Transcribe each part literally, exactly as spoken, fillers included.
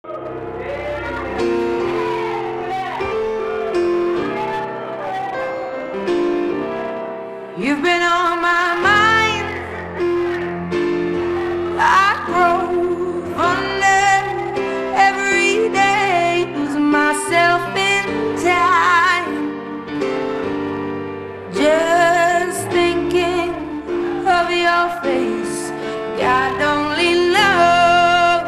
You've been on my mind. I grow fonder every day, losing myself in time. Just thinking of your face, God only knows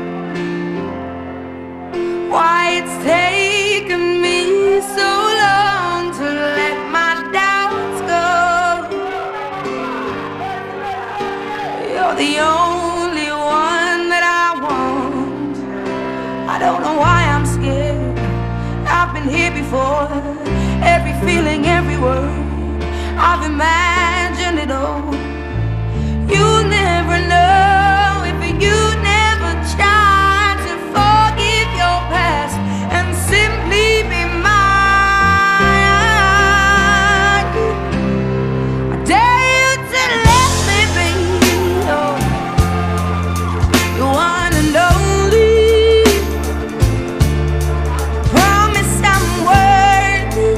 why it's taken me so long to let my doubts go. You're the only one that I want. I don't know why I'm scared. I've been here before. Every feeling, every word, I've imagined it all. You'll never know if you never try to forgive your past and simply be mine. I dare you to let me be oh, your one and only. Promise I'm worthy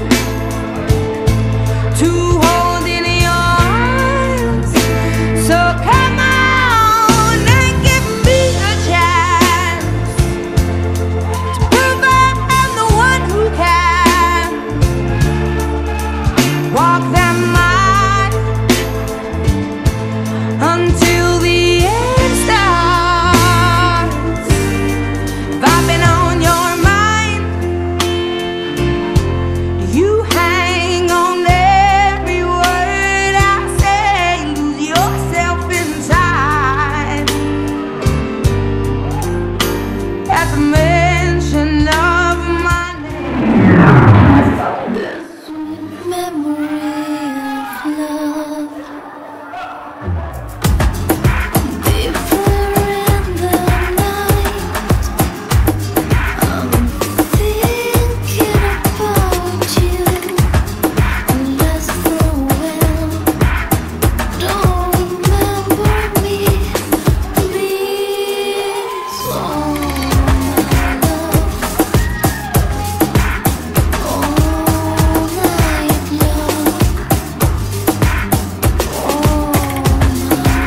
to hold in your arms. So come on and give me a chance to prove I'm the one who can walk that mile until the end starts. If I've been on your mind, you hang on every word I say, lose yourself inside. At the mention of my name, this memory of love, deeper in the night, I'm thinking about you. Unless for a while, don't remember me, please. Oh, my love, all night long. Oh, my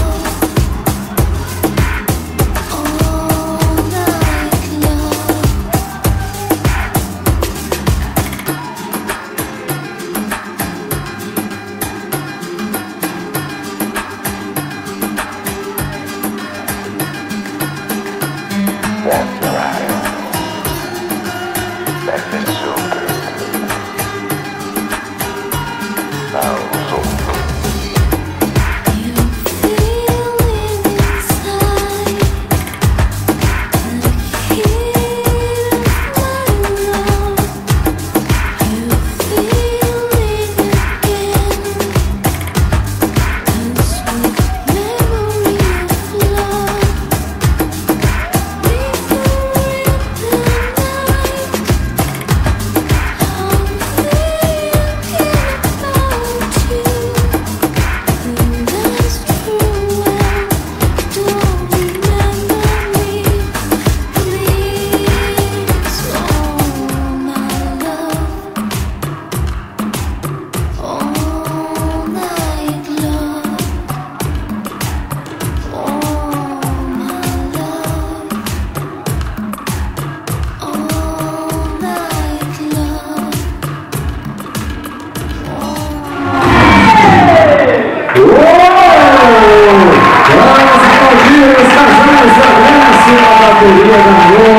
love, all night long. That's right. That fits so good. Oh, so good. You feeling inside the heat of my love. You feeling again the sweet memory of love. Deeper in the night, I'm thinking about you. Unless for a while, don't remember me, please. Oh, my love, all night long. Oh, my love, all night long. Vamos aplaudir os casais da Décima Bateria da